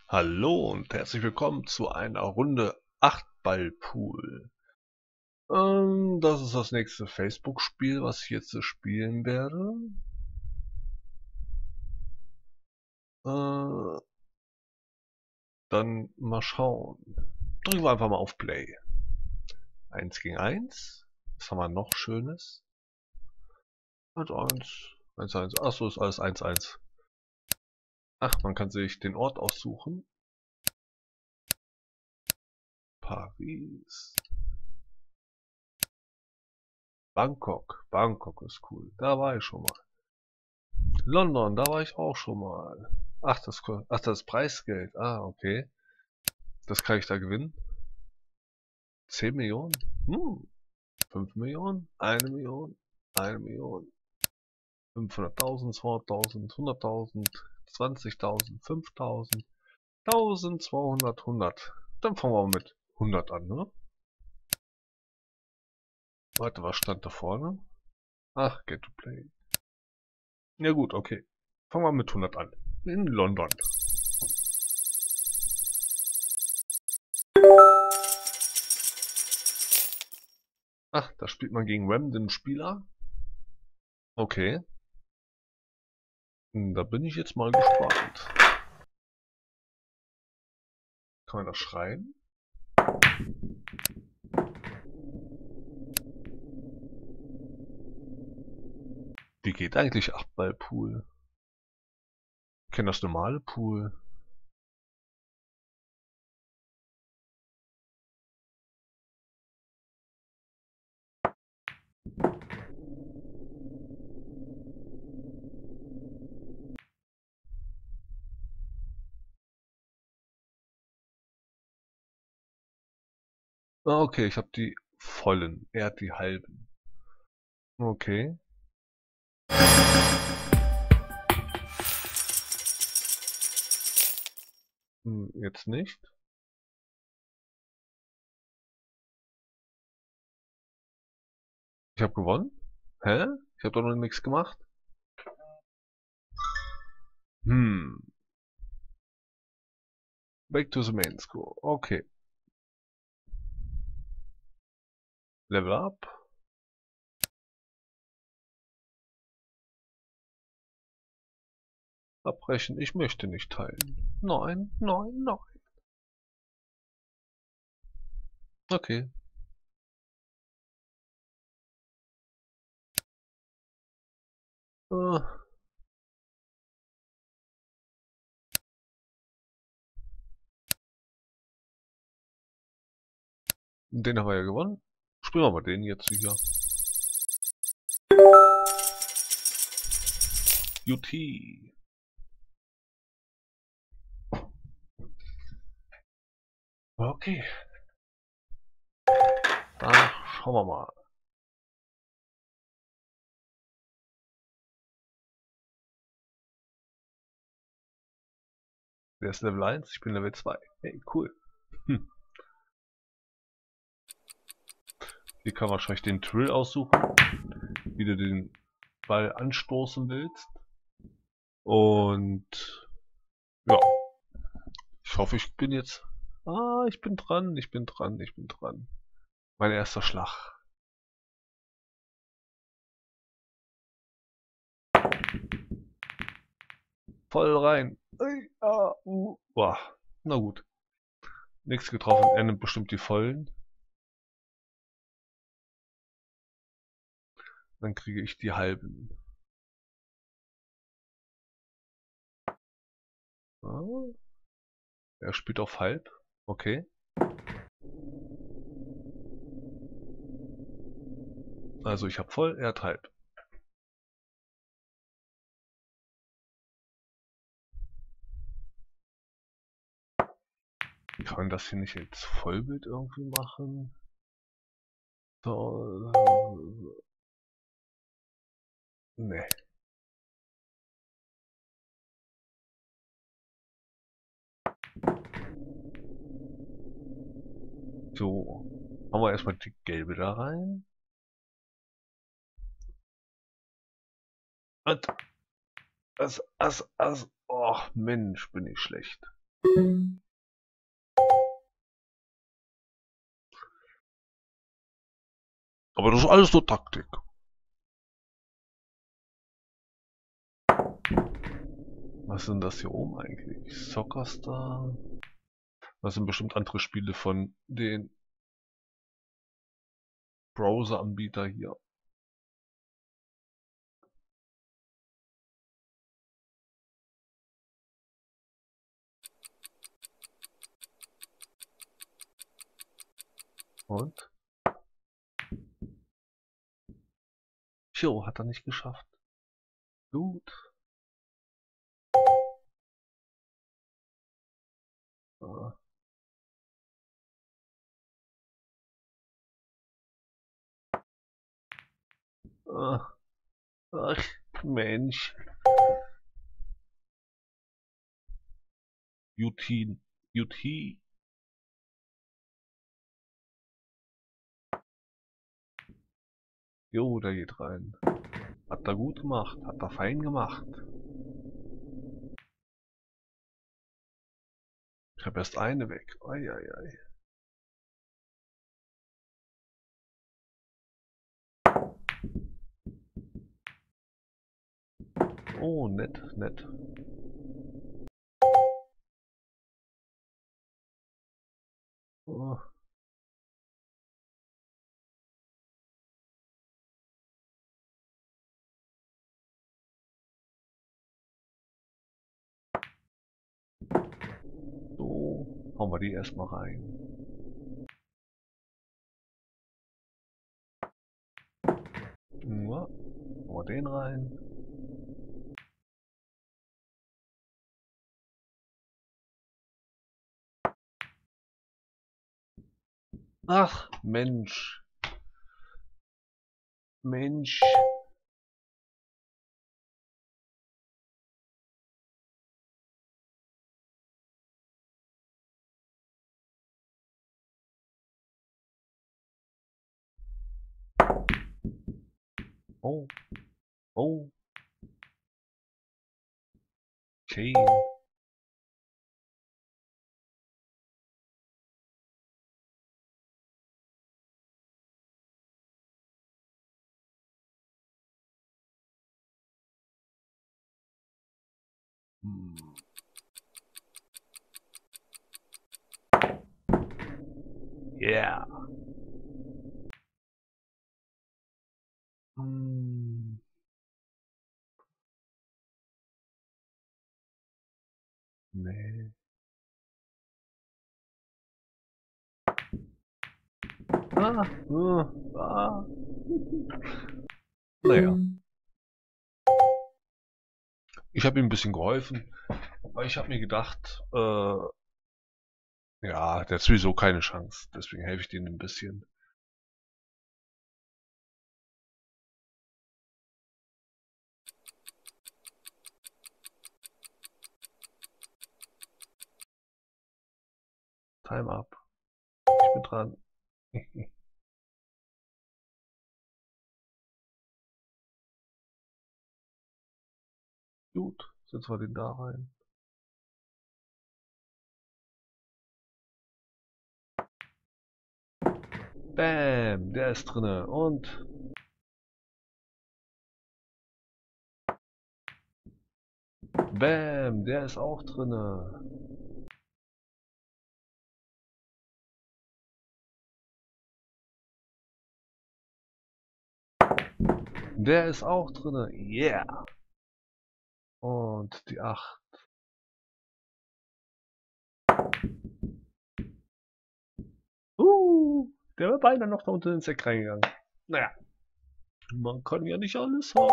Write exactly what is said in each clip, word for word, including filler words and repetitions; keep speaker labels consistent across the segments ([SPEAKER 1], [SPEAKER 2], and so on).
[SPEAKER 1] Hallo und herzlich willkommen zu einer Runde acht Ball Pool. Ähm, das ist das nächste Facebook-Spiel, was ich jetzt spielen werde. Äh, dann mal schauen. Drücken wir einfach mal auf Play. eins gegen eins. Was haben wir noch Schönes? eins eins. eins eins. Achso, ist alles eins eins. Ach, man kann sich den Ort aussuchen. Paris. Bangkok. Bangkok ist cool. Da war ich schon mal. London, da war ich auch schon mal. Ach, das, ach, das Preisgeld. Ah, okay. Das kann ich da gewinnen. zehn Millionen? Hm. fünf Millionen? eine Million? eine Million? fünfhunderttausend? zweihunderttausend? hunderttausend? zwanzigtausend? fünftausend? eintausendzweihundert? hundert? Dann fangen wir mit hundert an, ne? Warte, was stand da vorne? Ach, get to play. Ja gut, okay. Fangen wir mit hundert an. In London. Ach, da spielt man gegen random Spieler. Okay. Da bin ich jetzt mal gespannt. Kann man das schreiben? Wie geht eigentlich acht Ball Pool? Ich kenne das normale Pool. Ah, okay, ich habe die vollen. Er hat die halben. Okay. Hm, jetzt nicht. Ich habe gewonnen? Hä? Ich habe doch noch nichts gemacht. Hm. Back to the main score. Okay. Level up. Abbrechen. Ich möchte nicht teilen. Nein, nein, nein. Okay. Äh. Den haben wir ja gewonnen. Spielen wir mal den jetzt hier. U T. Okay. Da schauen wir mal. Der ist Level eins, ich bin Level zwei. Hey, cool. Hm. Hier kann man wahrscheinlich den Drill aussuchen, wie du den Ball anstoßen willst. Und ja, ich hoffe, ich bin jetzt... Ah, ich bin dran, ich bin dran, ich bin dran. Mein erster Schlag. Voll rein. Ui, ah, uh. Boah. Na gut. Nichts getroffen. Er nimmt bestimmt die vollen. Dann kriege ich die halben. Ah. Er spielt auf halb. Okay. Also ich habe voll, er hat halb. Kann man das hier nicht als Vollbild irgendwie machen? So. Ne. So. Haben wir erstmal die gelbe da rein. Und das, das, das, oh Mensch, bin ich schlecht. Aber das ist alles nur Taktik. Was sind das hier oben eigentlich? Soccerstar? Das sind bestimmt andere Spiele von den Browser-Anbieter hier. Und? Jo, hat er nicht geschafft. Gut. Ah. Ah. Ach, Mensch. Jutin. Juti. Jo, der geht rein. Hat er gut gemacht. Hat er fein gemacht. Ich habe erst eine weg. Eieiei. Oh, nett, nett. Oh. So, hauen wir die erstmal rein. Ja, hauen wir den rein. Ach, Mensch. Mensch. Oh, oh. Kane. Hm. Yeah. Hm. Nee. Ah, uh, ah. Naja. Ich habe ihm ein bisschen geholfen, weil ich habe mir gedacht, äh, ja, der hat sowieso keine Chance. Deswegen helfe ich denen ein bisschen. Time up. Ich bin dran. Gut, setzen wir den da rein. Bam, der ist drinne. Und bam, der ist auch drinne. Der ist auch drinne. Yeah. Und die acht. Uh, der wäre beinahe noch da unter den Sack reingegangen. Naja, man kann ja nicht alles haben.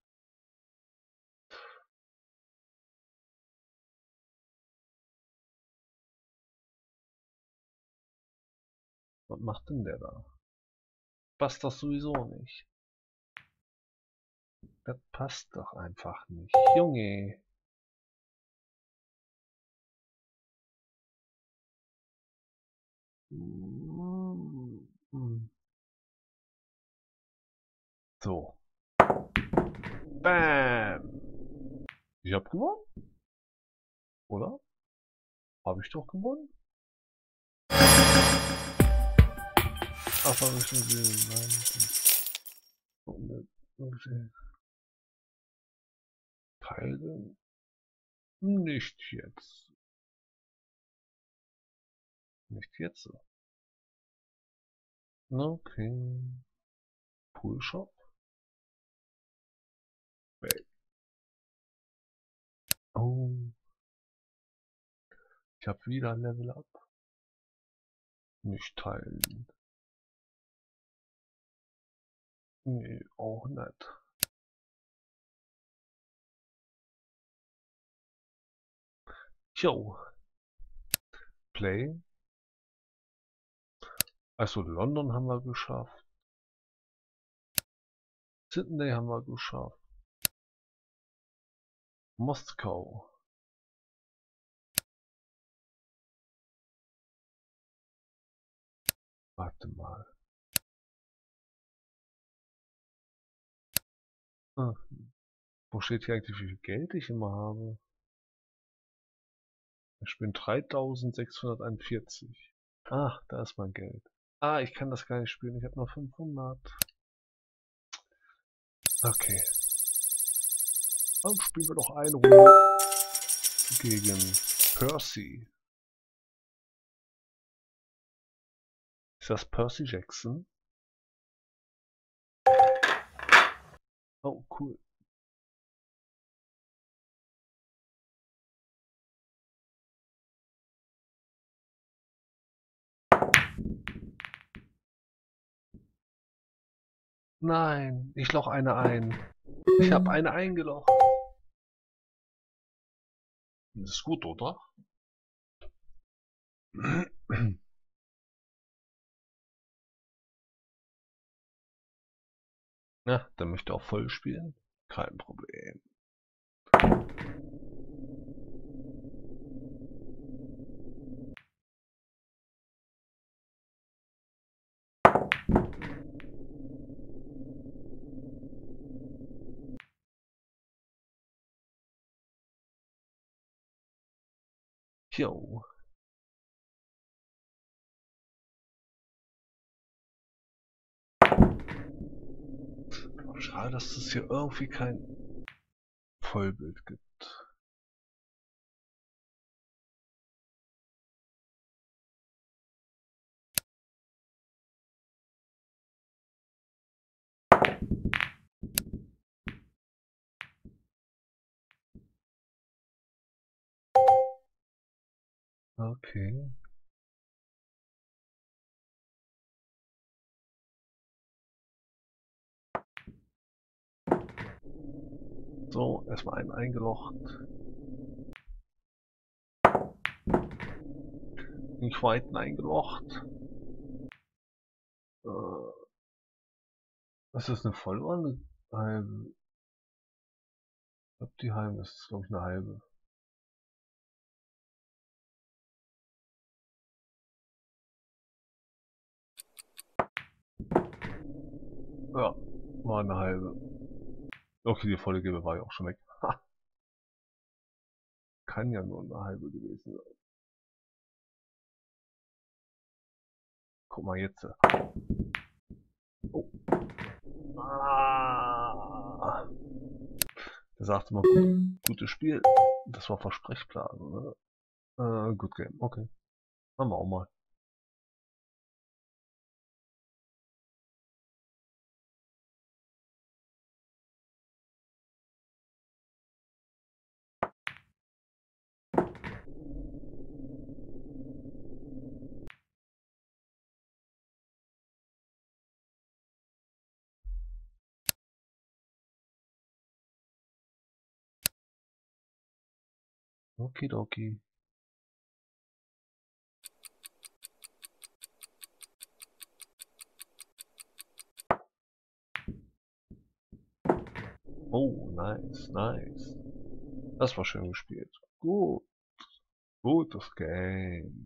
[SPEAKER 1] Was macht denn der da? Passt das sowieso nicht. Das passt doch einfach nicht. Junge. So. Bam. Ich hab gewonnen. Oder? Habe ich doch gewonnen? Ach, habe ich schon gesehen. Nein. Teilen? Nicht jetzt. Nicht jetzt. Okay. Pool Shop. Weg. Oh. Ich habe wieder Level Up. Nicht teilen. Nee, auch nicht. Jo. Play. Also London haben wir geschafft. Sydney haben wir geschafft. Moskau. Warte mal. Hm. Wo steht hier eigentlich, wie viel Geld ich immer habe? Ich bin dreitausendsechshunderteinundvierzig. Ach, da ist mein Geld. Ah, ich kann das gar nicht spielen. Ich habe nur fünfhundert. Okay. Dann spielen wir doch eine Runde gegen Percy. Ist das Percy Jackson? Oh, cool. Nein, ich loch eine ein. Ich habe eine eingelocht. Das ist gut, oder? Ja, der möchte auch voll spielen. Kein Problem. Jo. Schade, dass es hier irgendwie kein Vollbild gibt. Okay. So, erstmal einen eingelocht. Den zweiten eingelocht. Äh, ist das eine volle oder eine halbe? Ich glaube, die halbe ist, glaube ich, eine halbe. Ja, war eine halbe. Okay, die volle Gelbe war ja auch schon weg. Ha, kann ja nur eine halbe gewesen sein. Guck mal jetzt. Oh. Ah. Der sagte mal, gut, gutes Spiel. Das war Versprechblasen, ne? Äh, Good Game. Okay. Machen wir auch mal. Okidoki. Oh, nice, nice. Das war schön gespielt. Gut. Gutes Game.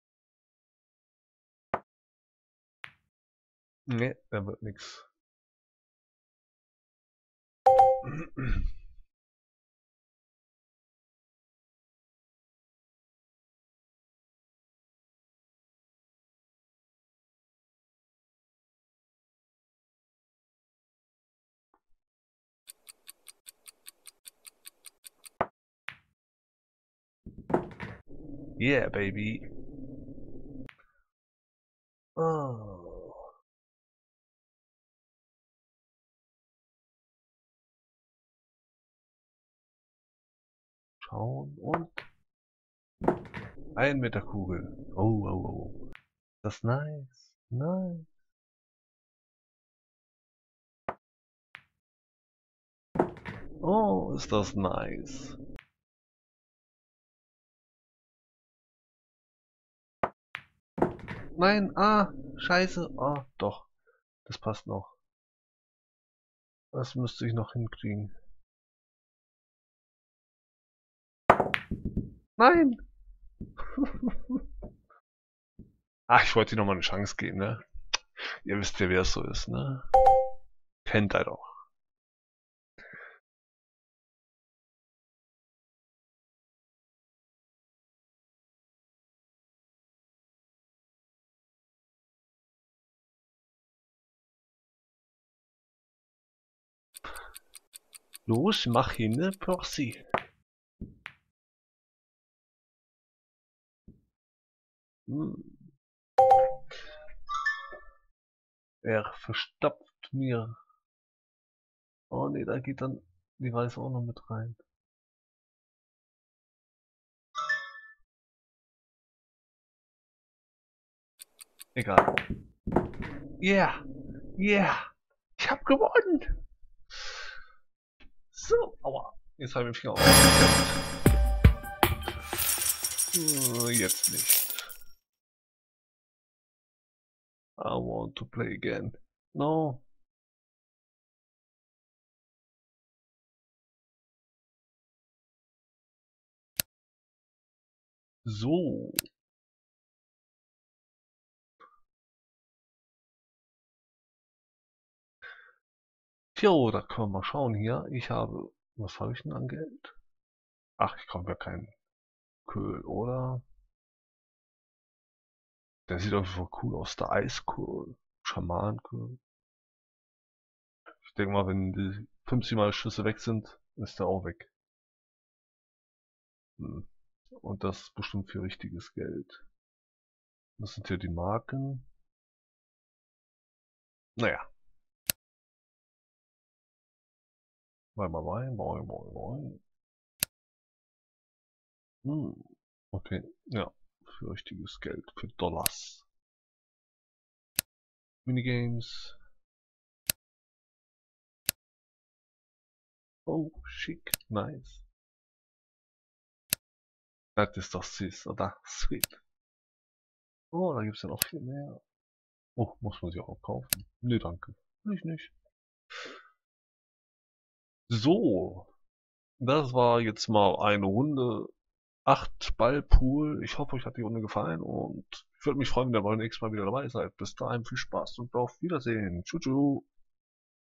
[SPEAKER 1] Ne, da wird nix. Yeah, baby. Oh. Schauen und ein mit der Kugel. Oh, oh, oh. Das ist nice. Nice. Oh, ist das nice. Nein, ah, scheiße. Ah, doch. Das passt noch. Das müsste ich noch hinkriegen. Nein! Ach, ich wollte dir nochmal eine Chance geben, ne? Ihr wisst ja, wer es so ist, ne? Kennt er doch. Los, mach hin, ne, Percy. Hm. Er verstopft mir. Oh ne, da geht dann die Weiße auch noch mit rein. Egal. Yeah! Yeah! Ich hab gewonnen! So, aua. Jetzt habe ich den Finger aufgeklemmt. Äh, jetzt nicht. I want to play again. No. So. Jo, da können wir mal schauen hier. Ich habe, was habe ich denn an Geld? Ach, ich kaufe ja keinen Köhl, oder? Der sieht auf jeden Fall cool aus, der Eisköhl. Schamanköhl. Ich denke mal, wenn die fünfzig Mal Schüsse weg sind, ist der auch weg. Hm. Und das ist bestimmt für richtiges Geld. Das sind hier die Marken. Naja. Mal, mal, mal, mal, mal, mal. Hm. Okay, ja. Für richtiges Geld, für Dollars. Minigames. Oh, schick, nice. Das ist doch süß, oder? Sweet. Oh, da gibt's ja noch viel mehr. Oh, muss man sich auch kaufen? Nee, danke. Will ich nicht. So, das war jetzt mal eine Runde acht Ball Pool. Ich hoffe, euch hat die Runde gefallen und ich würde mich freuen, wenn ihr beim nächsten Mal wieder dabei seid. Bis dahin viel Spaß und auf Wiedersehen. Tschüss.